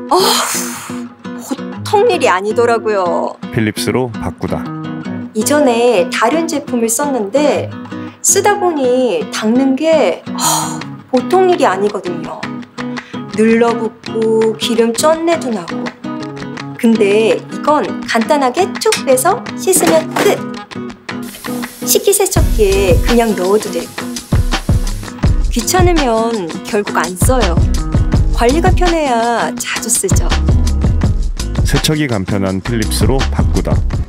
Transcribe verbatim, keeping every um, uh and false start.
어, 보통 일이 아니더라고요. 필립스로 바꾸다. 이전에 다른 제품을 썼는데 쓰다 보니 닦는 게 어, 보통 일이 아니거든요. 눌러붙고 기름 쩐내도 나고. 근데 이건 간단하게 툭 빼서 씻으면 끝! 식기세척기에 그냥 넣어도 되고. 귀찮으면 결국 안 써요. 관리가 편해야 자주 쓰죠. 세척이 간편한 필립스로 바꾸다.